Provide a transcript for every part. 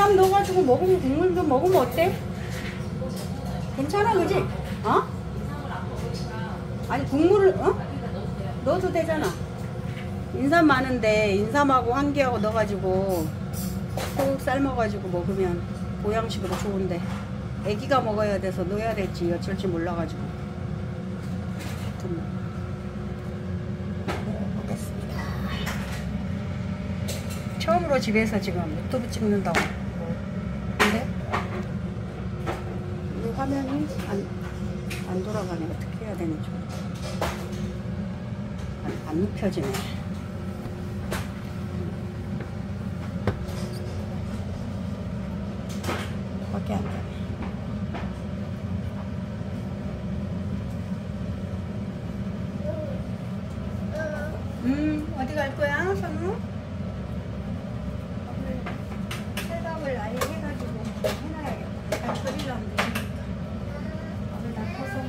그냥 넣어가지고 먹으면 국물 좀 먹으면 어때? 괜찮아, 그지? 어? 아니 국물을 넣어도 되잖아. 인삼 많은데 인삼하고 한개하고 넣어가지고 푹 삶아가지고 먹으면 보양식으로 좋은데 애기가 먹어야 돼서 넣어야 될지 어쩔지 몰라가지고 좀 먹어보겠습니다. 처음으로 집에서 지금 유튜브 찍는다고. 근데 이 화면이 안 돌아가네. 어떻게 해야 되는지 안 눕혀지네. 밖에 안 되네. 어디 갈 거야, 선우? 셋업을 아예 해가지고 해놔야겠다. 다 처리하면 되니까. 밥을 다 퍼서.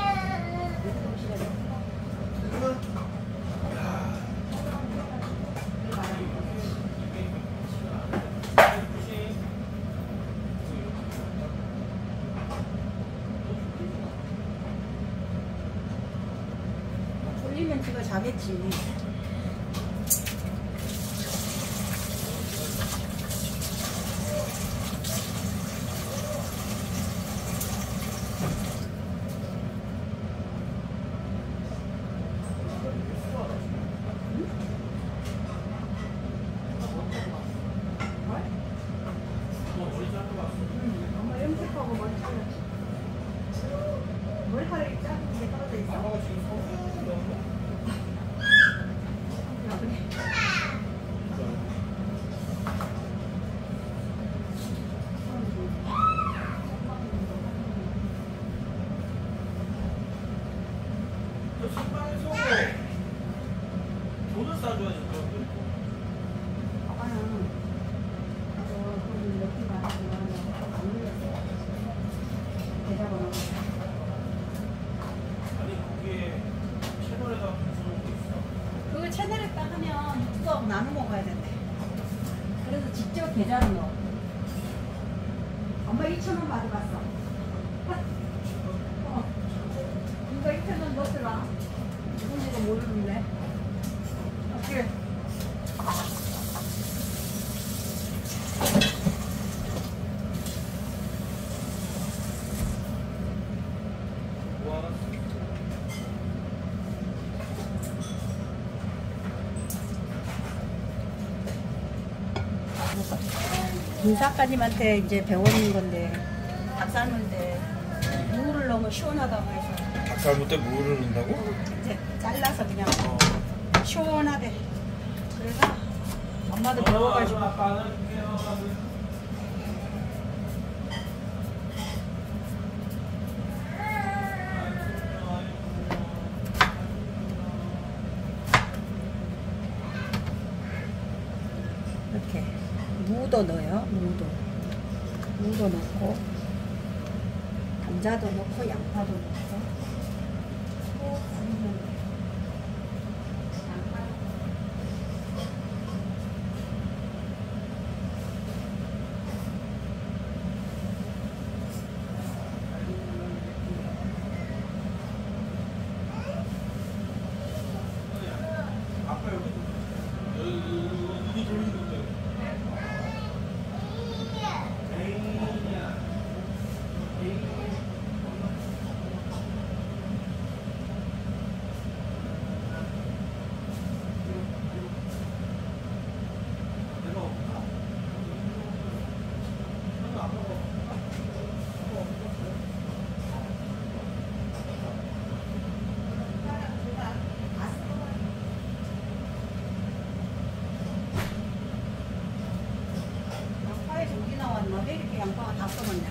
졸리면 지가 자겠지. 엄마 염색하고 머리 잘랐지. 머리카락이 작은 게 떨어져 있어. 식당에서 돈을 싸줘야지. 그거 채널에다 하면 유튜브하고 나눠 먹어야 된대. 그래서 직접 계좌로 넣어. 엄마 2,000원 받아봤어. 이거 2,000원 넣더라. 누군지도 모르는데. 어떻게? 김사까님한테 이제 배우는 건데 닭 삶을 때 무를 넣으면 시원하다고 해서 닭 삶을 때 무를 넣는다고? 이제 잘라서 그냥 시원하대. 그래서 엄마도 배워가지고 이렇게 무도 넣어요. 무도 넣고 감자도 넣고 양파도 넣고 또 아니면 양파 아까 여기 돌리는 건데. 양파에 전기 나왔나? 왜 이렇게 양파가 다 썩었냐?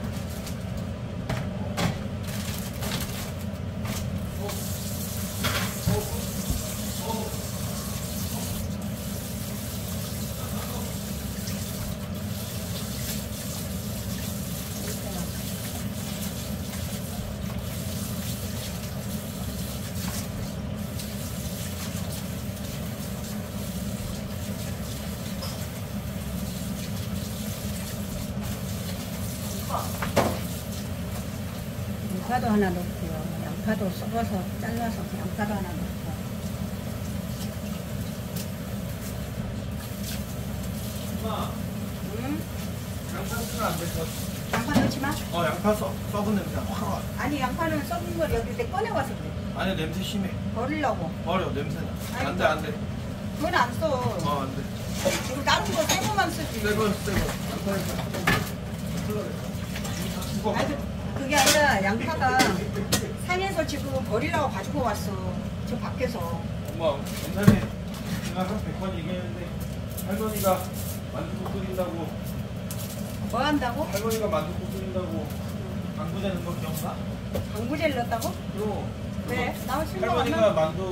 양파도 하나 넣고요. 양파도 썰어서 잘라서 양파도 하나 넣고. 엄마, 응? 양파 쓰면 안 돼. 양파 넣지 마. 양파 썩은 냄새 확 와. 아니 양파는 썩은 걸 여기 때 꺼내와서 그래. 아니, 냄새 심해. 버리려고. 버려, 냄새 나. 안 돼, 안 돼. 그건 안 써. 안 돼. 지금 다른 거 새 거만 쓰지. 새거. 양파에서 죽어. 아니 그게 아니라 양파가 산에서 지금 버리라고 가지고 왔어. 저 밖에서. 엄마, 옛날에 내가 한 100번 얘기했는데 할머니가 만두국 끓인다고 뭐 한다고? 할머니가 만두국 끓인다고 방부제 넣은 거 기억나? 방부제를 넣었다고? 그럼 왜? 나 실망 안 할머니가 나.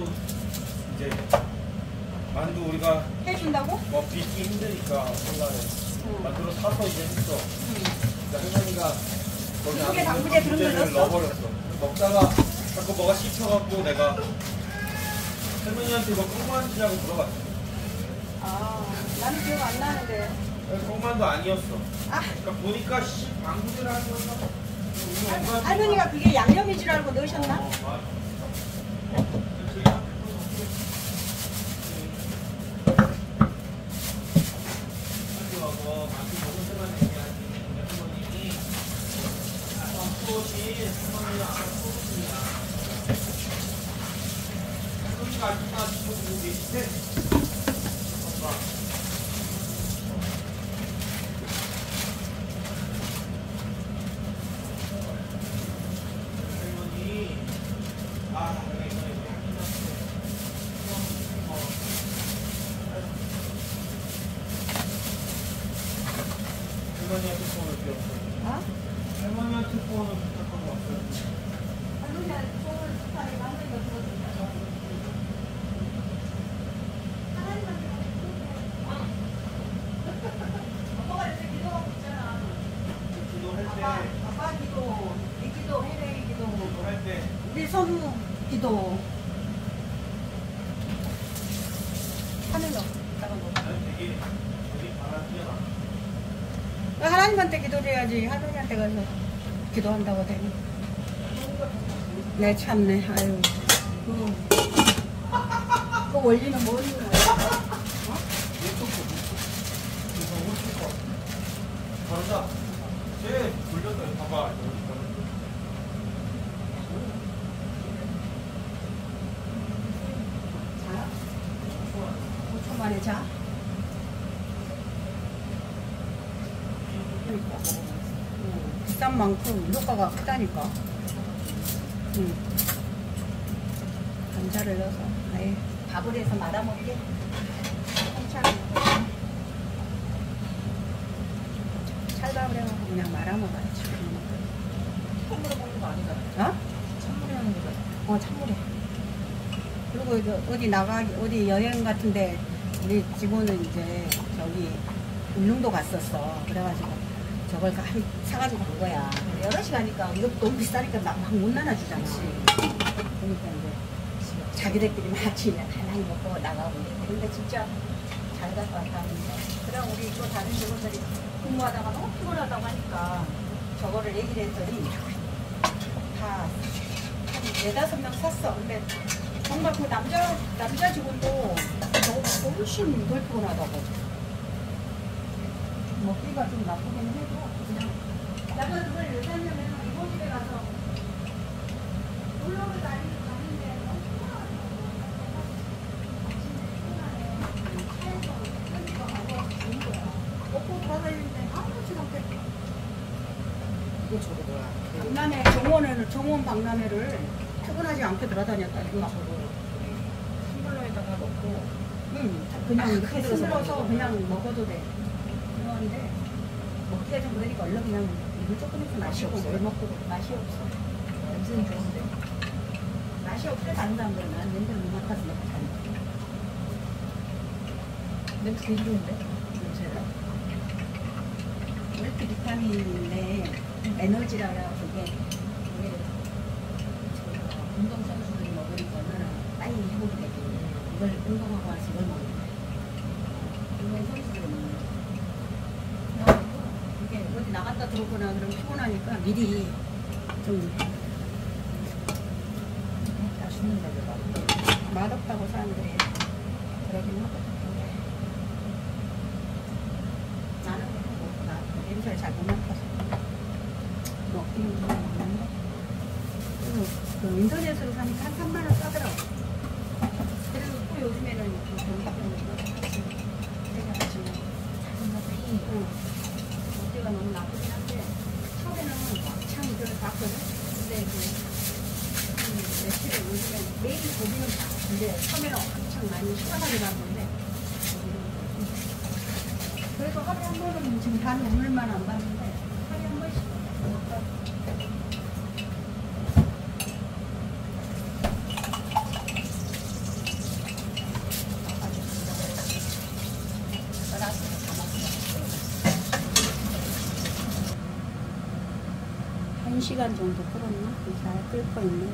만두 우리가 해준다고? 뭐 빚기 힘드니까 설날에 응. 만두로 사서 이제 했어. 응. 그러니까 할머니가 거기 그게 안에 방부제 그런 걸 방부제를 넣었어? 넣어버렸어. 먹다가 자꾸 뭐가 씹혀갖고 내가 할머니한테 이거 꽁만두냐고 물어봤어. 아, 나는 기억 안 나는데. 꽁만두 아니었어. 아, 그러니까 보니까 방부제를 하는 건가? 우리 엄마한테 할머니가 그게 양념인 줄 알고 넣으셨나? 맞아. 할머니한테 폰을 빌었어. 어? 할머니한테 폰을 부탁하고 왔어요. 할머니한테 손을 부탁해. 할머니가 들어준다. 하나님한테 아빠가 이렇게 기도하고 있잖아. 기도할 아빠 기도, 이 기도, 해외 기도, 할 때, 우리 선우 기도. 하늘로 다가 놓고. 나는 되게 바람이야. 하나님한테 기도를 해야지. 할머니한테 가서 기도한다고 되니. 네, 참네. 아유. 그 원리는 뭐 있는 거야? 잘한다. 쟤 돌렸다. 봐봐. 자, 5초 만에 자. 비싼 만큼 효과가 크다니까. 감자를 넣어서 아예 밥을 해서 말아먹게. 찰밥을 해갖고 그냥 말아먹어야지. 찬물에 먹는 거 아니잖아. 어? 찬물에 하는 거잖아. 찬물에. 그리고 이제 어디 여행 같은데 우리 직원은 이제 저기 울릉도 갔었어. 그래가지고 저걸 사가지고 간 거야. 여럿이 가니까 이거 너무 비싸니까 막 못 나눠주잖아. 그러니까 이제 자기들끼리 마치 하나히 먹고 나가고. 근데 진짜 잘 갔다 왔다 하면서. 그래 우리 또 다른 직원들이 근무하다가 너무 피곤하다고 하니까 저거를 얘기를 했더니 다 한 4~5명 샀어. 근데 정말 그 남자 직원도 저거 훨씬 덜 피곤하다고. 먹기가 좀 나쁘긴 해도 그냥 내가 그걸 왜 샀냐면 이번 집에 가서 놀러를 가는데 너무 피곤하네. 차에서 편지가 가고 가는 거야. 먹고 돌아다니는데 아무렇지 않게 이거 저거 뭐야? 박람회 정원 박람회를 퇴근하지 않게 돌아다녔다. 이거 저거 텀블러에다가 넣고 그냥 이렇게 크게 들어서 흔들어서 먹는 그냥 먹어도 돼. 그런데 먹기가 좀 그러니까 얼른 그냥 이거 조금씩 마시고 없어요? 물 먹고 맛이 없어. 냄새는 좋은데. 맛이 없게 다른 사람들은 난 냄새를 못 맡아서 먹고 다니. 냄새 되게 좋은데? 냄새는. 멀티 비타민인데 에너지라 그게 운동 선수들이 먹으니까는 빨리 회복이 되고 이걸 운동하고 와서 이걸 먹는 거야. 운동 선수들은 먹는 거야. 이게 어디 나갔다 갔다 들어오거나 그러면 피곤하니까 미리 좀 맛있는데 내가. 맛없다고 사람들이 그러긴 하거든. 나는 나 냄새를 잘 못 맡아서 먹기는 좀 먹는데 그 인터넷으로 사니까 한 3만 원 싸더라고. 그리고 또 요즘에는 그 경기병원에서 해가지고 작은 맛이. 응. 어때가 너무 나쁘긴 한데 처음에는 참 이걸 봤거든. 근데 며칠을 요즘에 매일 고기는 봐. 근데 처음에는 엄청 많이 시원하게 봤는데 그래도 하루에 한 번은 지금 반 오늘만 안 봤는데 하루에 한 번씩 먹다. 한 시간 정도 끓었나? 잘 끓고 있네.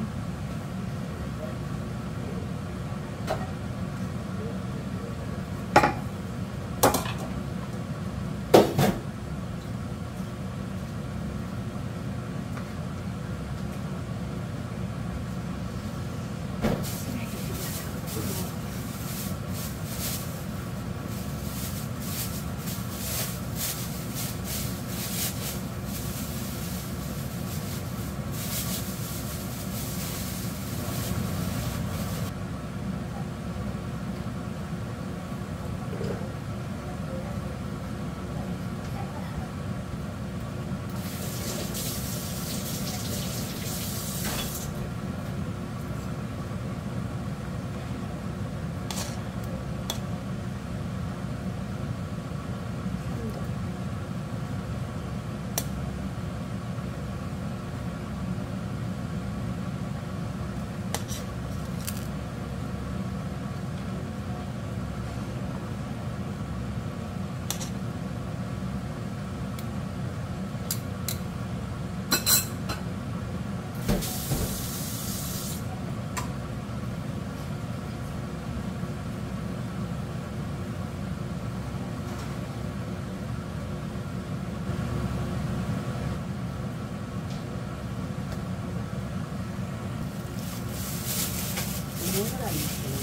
뭐라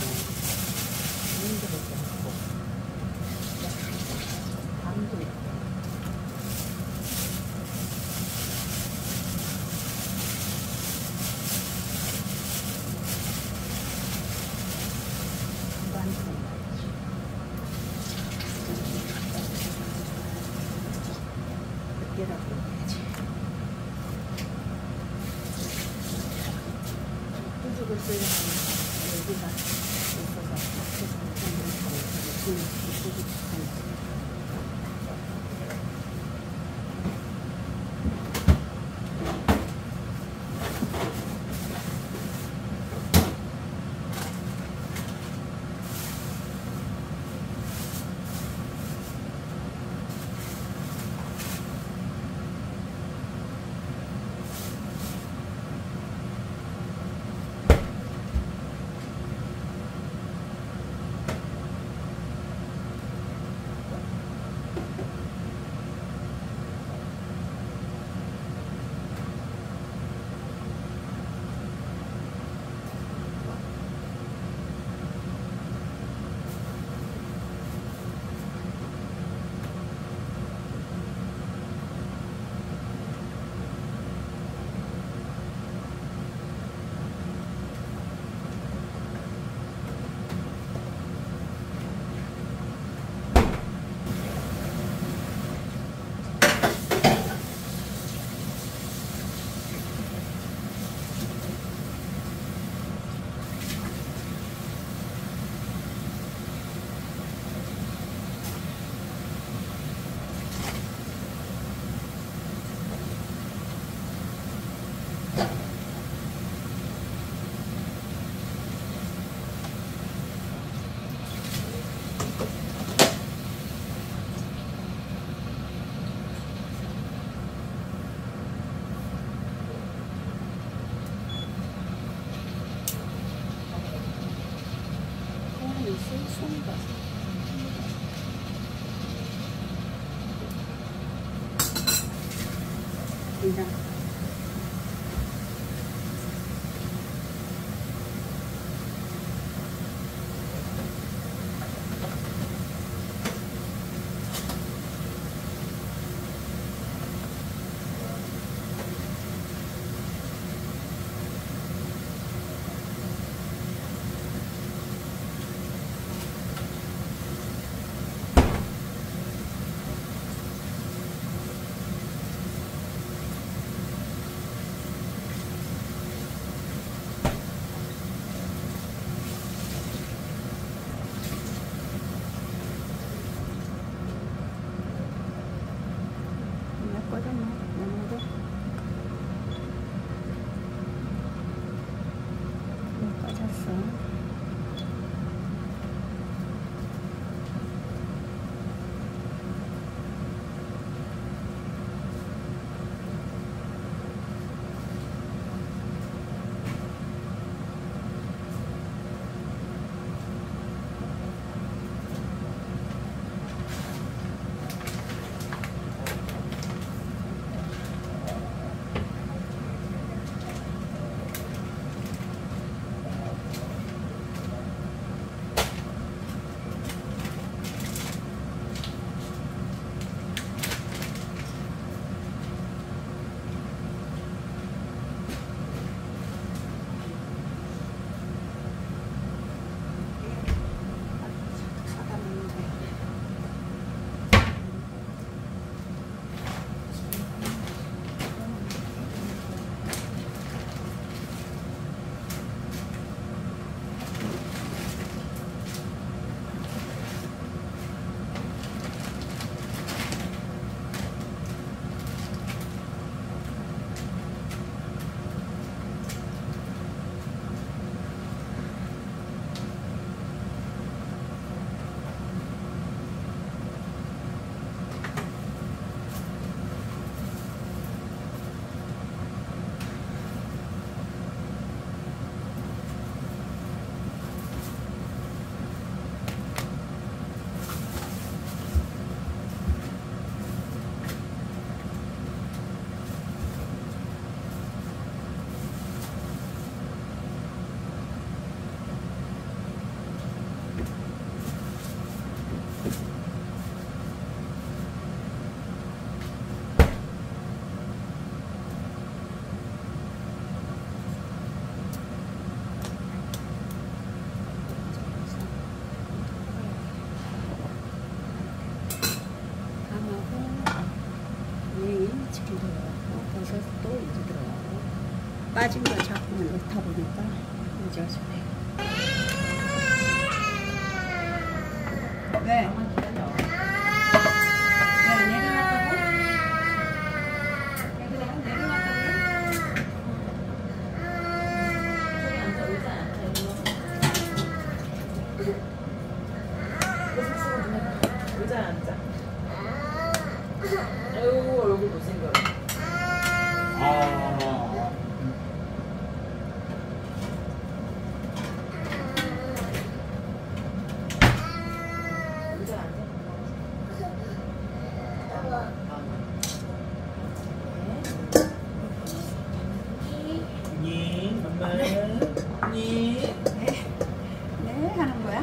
이런 데도 있고 밤도 있고 늦게라도 해야지. 후죽을 쓰려면 여기가 있어서 밖에서 못하는 거 손이가 괜찮아. 꺼졌나? 너무도 꺼졌어. 치킨 들어가고 버섯도 이제 들어가고 빠진 거 자꾸 넣다 보니까 이제 왜? 왜 내려놨다고? 얘들아 내려놨다고? 저기 앉아, 의자에 앉아, 일로. 좀 해봐. 의자에 앉아. 아이고, 얼굴 못생겨. 의자에 앉아. 니, 엄마, 니. 네 하는 거야?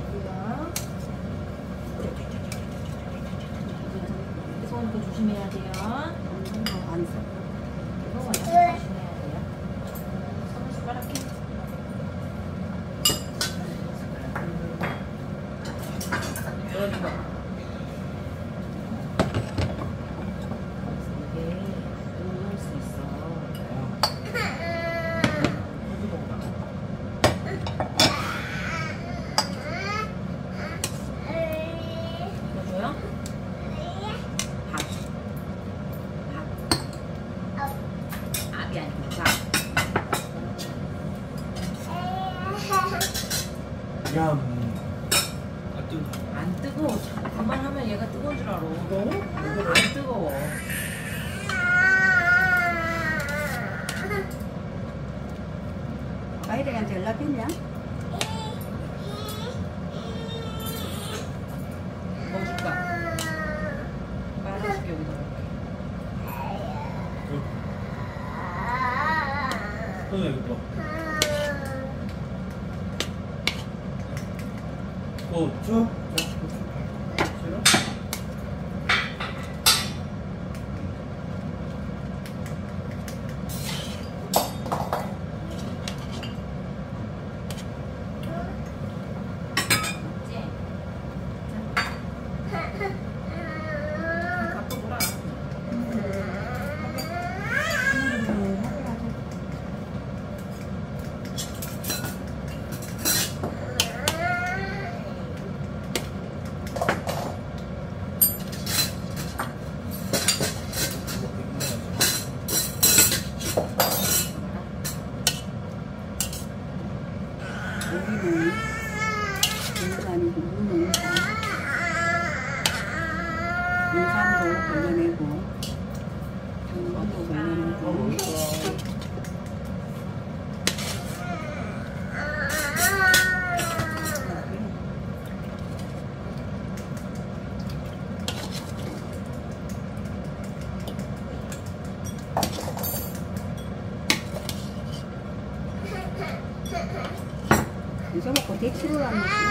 손도 조심해야 돼요. 안 써. 이거 완전 조심해야 돼요. 손 숟가락해. 떨어진다. 이게 넣을 수 있어. 이거 줘요? 밥. 밥이 아니고 밥. 얌. 아, 뜨거. 안 뜨거워. 자꾸 그만하면 얘가 뜨거운 줄 알아. 안 뜨거워. 아이들한테 연락했냐? 뭐 줄까? 말아줄게 여기다. 그 손에 이거. 고추? 싫어? 갖고 놀아. 여기는 인산이고 인삼도 걸려내고 당근도 걸려내고 잊어먹고 대치를 안 먹지.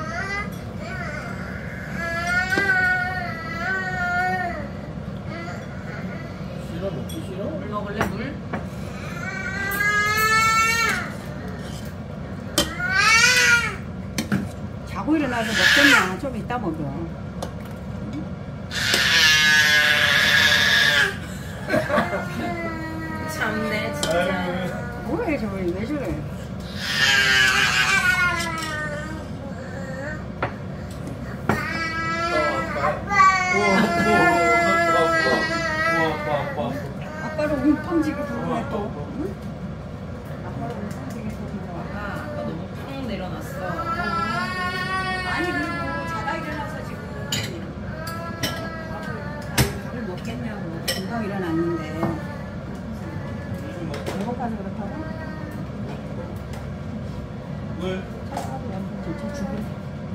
싫어? 먹기 싫어? 물 먹을래 물? 자고 일어나서 먹겠냐? 좀 이따 먹어. 참네 진짜. 아유. 뭐래 저거 왜 저래? 아빠를 움펑지게 부르네 또. 응? 아빠를 움펑지게 부르네. 아까 너무 팍 내려놨어. 아니 그리고 자다 일어나서 지금 밥을 먹겠냐고 금방 일어났는데 배고파서 그렇다고? 물? 차라리 양푼 진짜 죽을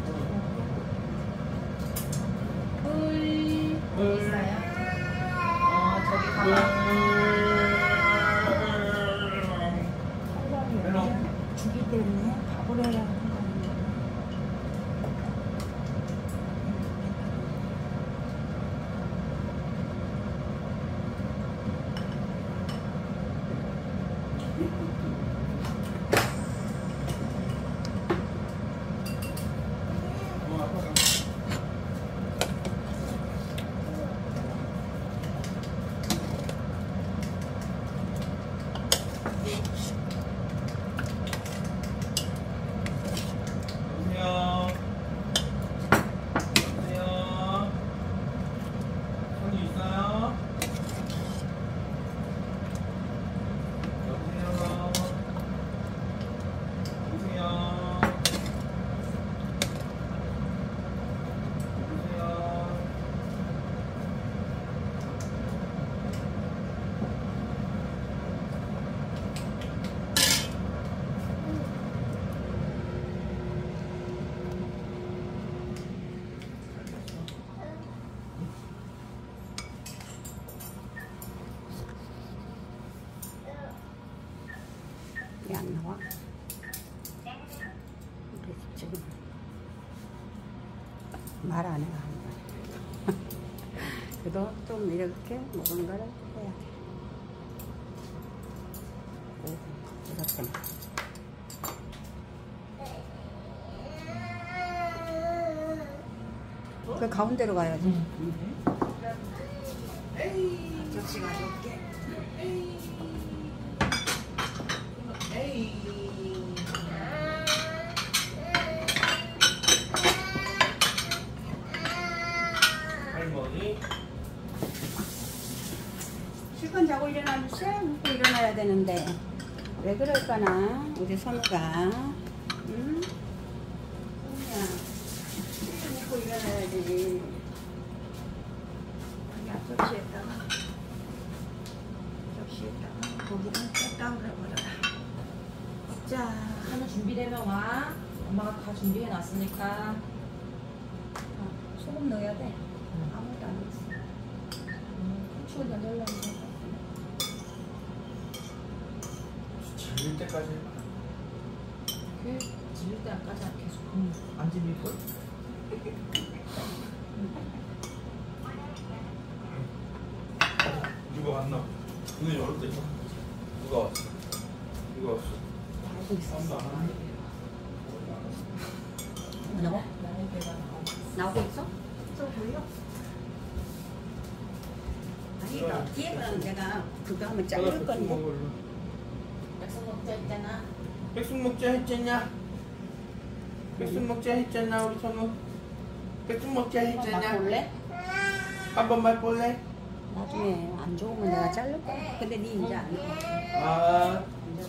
물 있어요? 저기 가봐. 차라리 죽이 때문에 밥을 해야 하는 거 아니야? 여보세요? 여보세요? 손이 있어요? 여보세요? 여보세요? 여보세요? 왜 안 나와? 이게 지금 말 안 해가 한 거야. 그래도 좀 이렇게 먹은 거를 해야 돼. 오, 이렇게. 그 가운데로 가야지. 접시가 높게. 할머니? 실컷 자고 일어나면 쎄 웃고 일어나야 되는데 왜 그럴까나 우리 선우가. 응? 선우야 쎄 웃고 일어나야지. 야 접시에다가 고기를 딱 그려버려라. 자 하나 준비되면 와. 엄마가 다 준비해 놨으니까. 소금 넣어야 돼. 아무것도 안 넣었어. 후추를 더 넣으려면 밀 때까지 해봐. 그 질릴 때까지 계속 안 질릴걸? 누가 왔나? 오늘 열을 때 있어. 누가 왔어? 누가 왔어? 알고 있어. 아무도 안 왔네. 뭐라고? 나의 배가 나오고 있어? 좀 돌려. 아니, 너 뒤에 거는 내가 그거 한번 자를 건데. 약속 먹자 했잖아. 백숙 먹자 했잖냐? 백숙 먹자 했잖아 우리 선우. 백숙 먹자 했잖아. 볼래? 한 번 맛볼래? 나중에 안 좋으면 내가 자를 거야. 근데 니 이제 안 해. 아.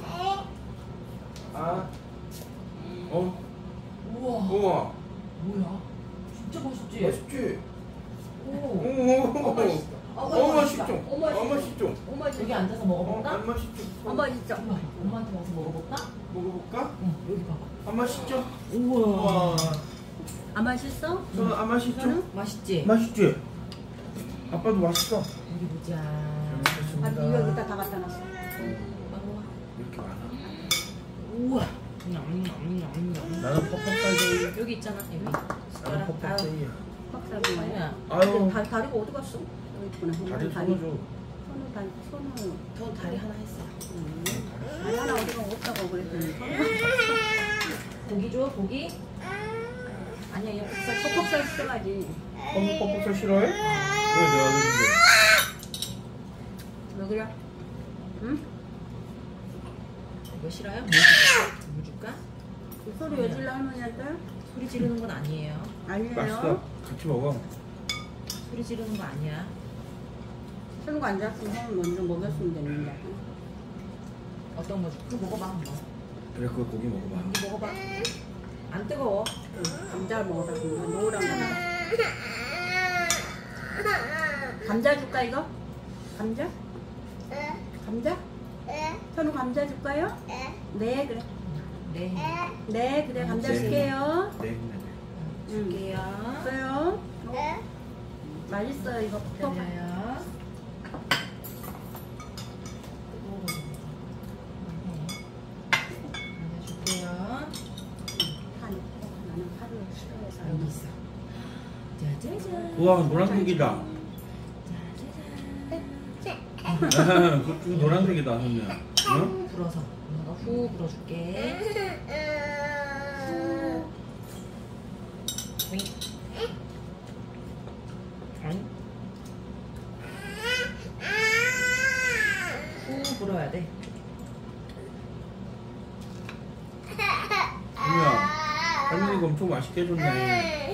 아. 어? 우와. 우와. 뭐야? 진짜 멋있지? 맛있지? 오. 오. 맛있어. 맛있죠? 맛있어. 맛있죠? 엄마 여기 앉아서 먹어볼까? 안 맛있죠? 엄마 진짜. 엄마, 엄마한테 와서 먹어볼까? 먹어볼까? 응, 여기 봐봐. 안 맛있죠? 우와. 우와. 안 맛있어? 저는 안 맛있죠? 저는? 맛있지? 맛있지? 아빠도 맛있어. 여기 보자. 아, 이거 여기다 다 갖다 놨어. 이렇게 많아? 우와. 냠냠냠냠. 나는 퍽퍽살데이. 여기 있잖아, 여기. 나는 숟가락. 퍽퍽살데이야. 빡사는 거야. 아유야. 아유. 다리가 어디 갔어? 여기 있구나. 다리 다리. 손을 줘. 손을. 저 다리 하나 했어. 다리 하나 어디가 없다고 그랬더니. 고기 줘, 고기? 아니야, 이거 퍽퍽살 써야지. 퍽퍽살 싫어해? 왜 내가 그러는데? 왜 그래? 응? 이거 싫어요? 뭐 줄까? 그 소리 여질러 할머니한테? 소리 지르는 건 아니에요. 아니에요. 맛있어. 같이 먹어. 소리 지르는 거 아니야. 손가 안 잡으면 먼저 먹였으면 되는데. 어떤 거 줄까? 그거 먹어봐, 한번. 그래 그거 고기 먹어봐. 이거 먹어봐. 안 뜨거워. 감자 먹어라. 노랑 감자 줄까 이거? 감자? 감자? 현우 감자 줄까요? 네 그래. 네. 네 그래 감자 네. 줄게요. 네. 줄게요. 있어요. 맛있어요 이거. 기다려요. 하나 줄게요. 나는 파를 싫어해서 여기 있어. 짜자잔. 우와 노란색이다. 짜자잔. 그거 노란색이다 선우야. 응? 불어서. 엄마가 후 불어줄게. 윙. 윙. 후 불어야 돼. 선우야. 할머니가 엄청 맛있게 해줬네.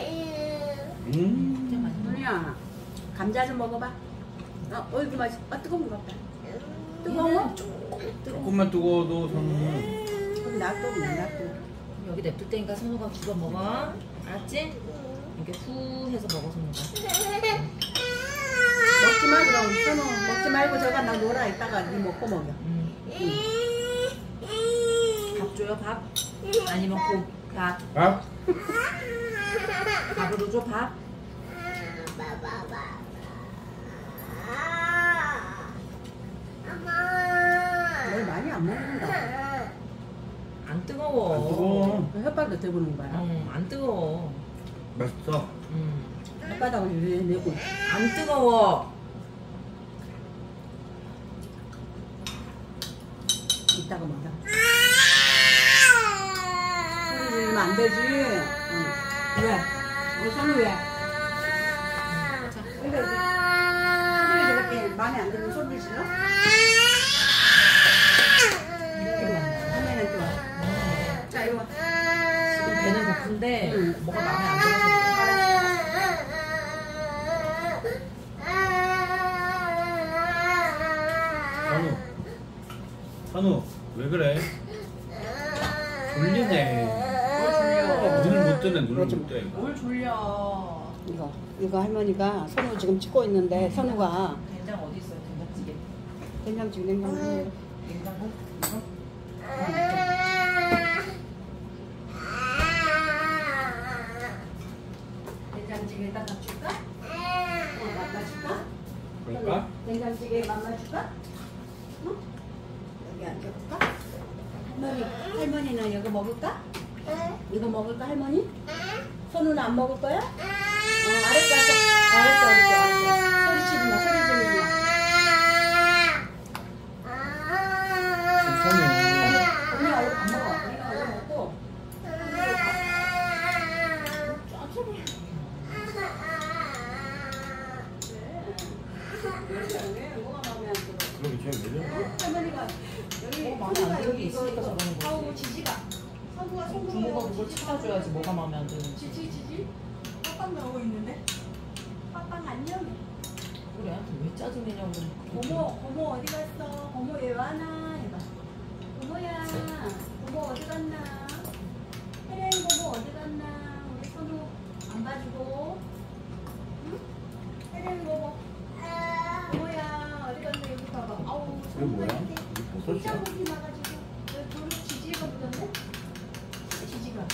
진짜 많이 먹어. 현우야 감자 좀 먹어봐. 얼굴 맛있. 뜨거운 것 같다. 뜨거워? 조금만 뜨거워도 선우. 그럼 놔둬 그냥 놔둬. 여기 냅둘 테니까 선우가 집어 먹어. 알았지? 이렇게 후 해서 먹어 선우가. 먹지 마 그럼 현우 먹지 말고 저가 나 놀아 이따가 니 먹고 먹여. 밥 줘요 밥? 아니면 밥? 밥? 밥으로 줘 밥? 뭘 많이 안 먹는다. 안 뜨거워. 안 뜨거워. 혓바닥 대보는 거야. 안 뜨거워. 맛있어. 혓바닥을 왜 내고. 안 뜨거워. 이따가 먹자. 소리 지르면 안 되지. 응. 왜? 손을 왜? 자, 근데 소리 저렇게 마음에 안 드는 소리 질러? 화면에 좋아. 자, 이리 와. 지금 배는 고픈데 응. 뭐가 마음에 안 들어서 선우. 선우 왜 그래? 졸리네. 눈을 못 뜨네 눈을 못 떠. 뭘 졸려. 이거 할머니가 선우 지금 찍고 있는데 선우가 된장 어디 있어요? 된장찌개. 된장찌개 냉장고 냉장고? 된장찌개 갖다 줄까? 맛만 줄까? 그럴까? 된장찌개 맛만 줄까? 응? 여기 여기 앉아볼까? 할머니는 이거 먹을까? 이거 먹을까 할머니? 손은 안 먹을 거야? 알았어. 소리 지르지 마. 괜찮아. 언니 얼굴 안 먹어. 언니가 얼굴 먹고. 왜 뭐가 마음에 안 들어? 그러게 쟤 왜 저래? 할머니가 여기 마음에 안 드는 게 있으니까 저러는 거지. 아우 지지가. 성구가 부모가 그걸 찾아줘야지 뭐가 마음에 안 드는지. 지지. 빡빡 나오고 있는데. 빡빡 안녕. 우리 애한테 왜 짜증내냐고 그러니까. 고모 어디 갔어? 고모 왜 와나? 해봐. 고모야, 고모 어디 갔나? 혜령 고모 어디 갔나? 우리 선우 안 봐주고. 응? 혜령 고모. 고모야 어디 갔나? 여기 봐봐. 아우 이거 뭐야? 선우가 이렇게 이게 버섯이야? ጫ국이 나가지고 왜 돌을 지지가 묻었네? 지지가.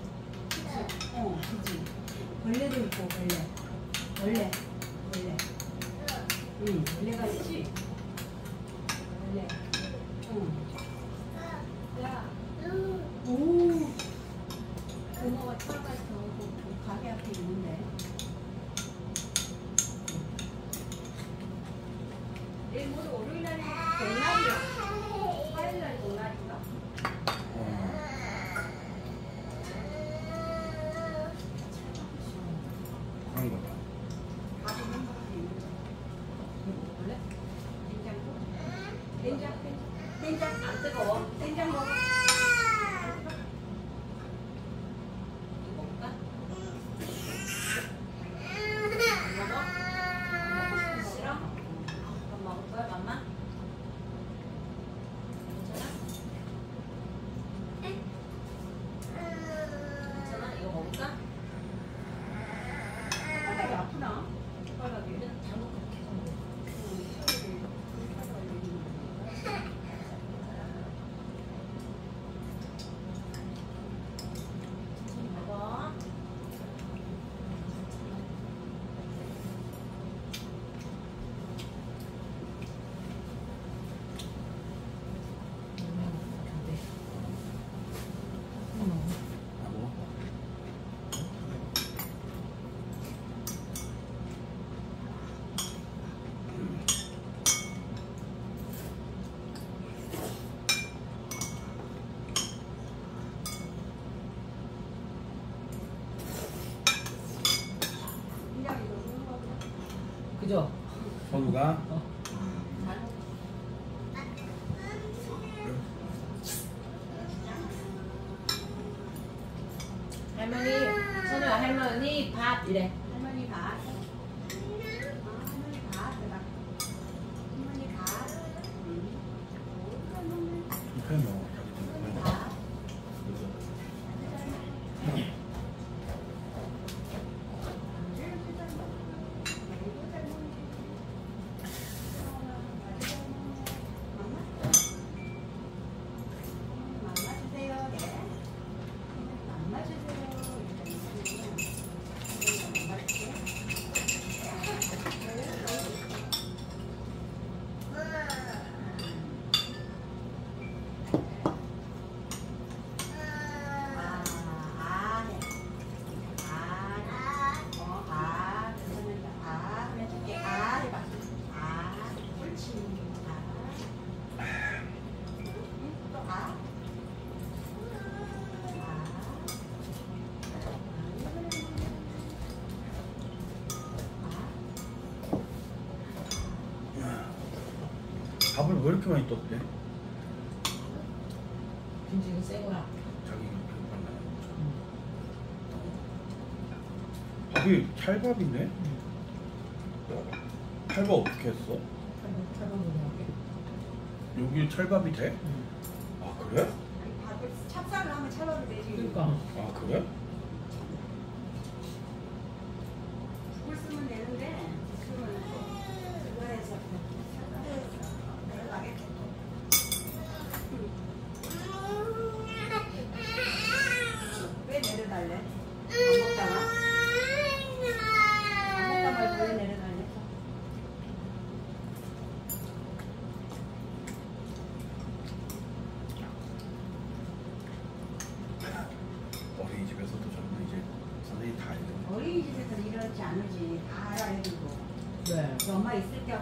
지지. 벌레도 있고 벌레. 응, 원래가 있지? 원래. 응. 야. 오. 고모가 차가서 그 가게 앞에 있는데. 내일 모레 월요일 날이 동날이야. 화요일 날 동날인가? 그런 거다. 밥이 한 바퀴 있는데. 원래? 된장 안 뜨거워. 된장 먹어. 이거 먹을까? 안 먹어? 싫어? 그럼 먹을 거야, 맘마? 괜찮아? 괜찮아? 이거 먹을까? 손가락이 아프나? 손가락이. 우리는 당근 그렇게 해서 먹어. 천천히 먹어. 아, 뭐? 그냥 이거 먹는 거구나. 그죠? 선우가? 잘 먹어. 할머니, 선우야 할머니 밥 이래. 할머니 가. 할머니 가. 대박. 할머니 가. 이렇게 먹어. 할머니 가. 밥을 왜 이렇게 많이 떴대? 김치는 새 거야. 자기 밥이 찰밥이네? 찰밥 어떻게 했어? 여기 찰밥이 돼? 아 그래? 밥을 찹쌀을 하면 찰밥이 되지. 그러니까. 아 그래? 국을 쓰면 되는데 국을 그거 해서 내려가겠지. 왜 내려달래? 안 먹다가? 안 먹다 말고 왜 내려달래?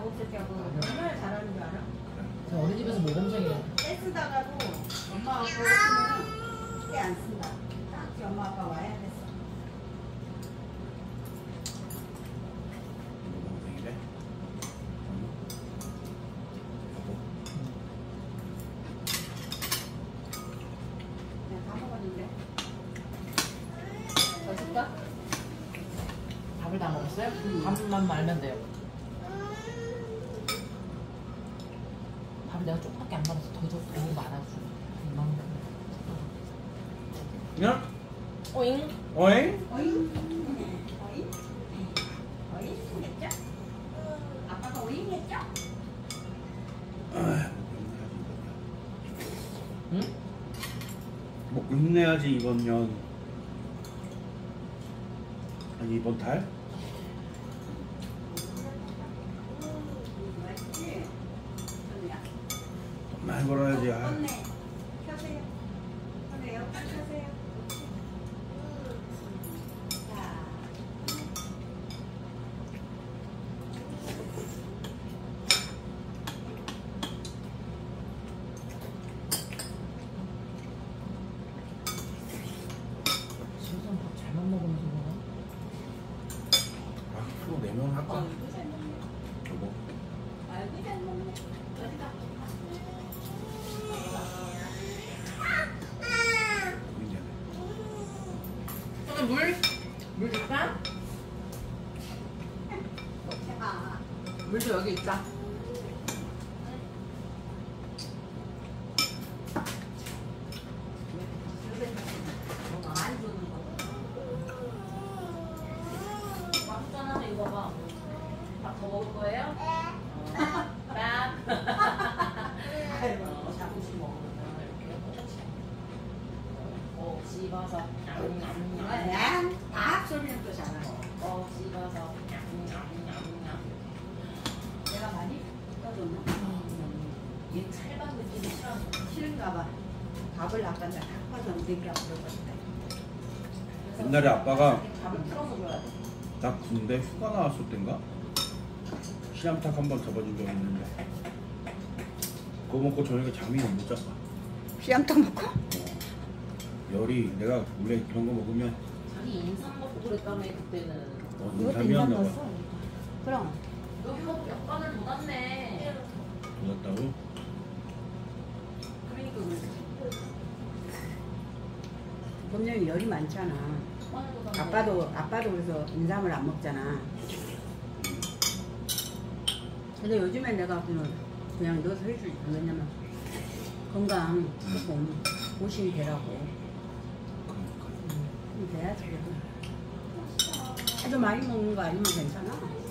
때하고 없을 때하고 얼마나 잘하는 줄 알아? 저 어린이집에서 모범생이에요. 떼쓰다가도 엄마 아빠 없으면 떼안 쓴다. 딱 엄마 아빠 와야 됐어. 동생이래. 그냥 다 먹었는데. 더 줄까? 밥을 다 먹었어요? 밥만 말면 돼요. 밥을 내가 조금밖에 안 먹어서 더 줘도 너무 많아서. 야? 오잉? 어잉? 어잉? 어잉? 어잉? 했죠? 아빠가 어잉 했죠? 응? 먹고 힘내야지 이번 년. 아니 이번 달? 맛있지? 좋냐? 돈 많이 벌어야지. 아. 언니 켜세요. 언니 에어컨 켜세요. 자. 지금 밥 잘만 먹으면서 먹어? 아, 프로 4명 할까? 아이고 잘 먹네. 여보. 아이고 잘 먹네. 어디가? 민재네. 오늘 물? 물 줄까? 제가 물도 여기 있다. 많이 주는 거. 맛있잖아, 이거 봐. 밥 더 먹을 거예요? 밥. 아이고 잠시 먹으면 이렇게 씹어서 양, 밥 소리는 또 잘하네. 씹어서 내가 많이 떠줬나? 얘 찰밥 느낌이 싫어하는 거야. 싫은가 봐. 밥을 아까 내가 닦아서 먹이라고 그러거든. 옛날에 아빠가 밥을 풀어서 줘야 돼. 나 군대 휴가 나왔을 땐가? 시암탉 한 번 접어준 적이 있는데 그거 먹고 저녁에 잠이 못 잤다. 씨암탉 먹고? 열이 내가 원래 그런 거 먹으면 자기 인상 먹고 그랬다며 그때는. 이것도 인삼이었나 인삼 봐. 넣었어. 그럼 여기가 몇 번을 못 왔네. 돋았다고? 그러니까 그러지. 본연이 열이 많잖아. 아빠도 그래서 인삼을 안 먹잖아. 근데 요즘엔 내가 그냥 넣어서 해주지. 왜냐면 건강 조금 보신이 되라고. 그럼 돼야지. 그래도. 아주 많이 먹는 거 아니면 괜찮아.